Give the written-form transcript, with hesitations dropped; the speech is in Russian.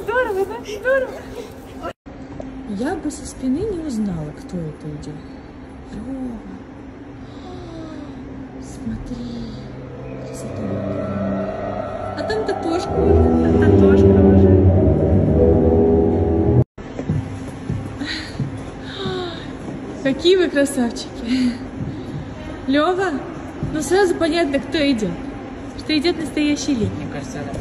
Здорово, да? Здорово. Я бы со спины не узнала, кто это идет. Лёва. Смотри. Красота. А там Татошка уже. Там Татошка уже. Какие вы красавчики. Лёва, ну сразу понятно, кто идет. Что идет настоящий летний. Мне кажется, это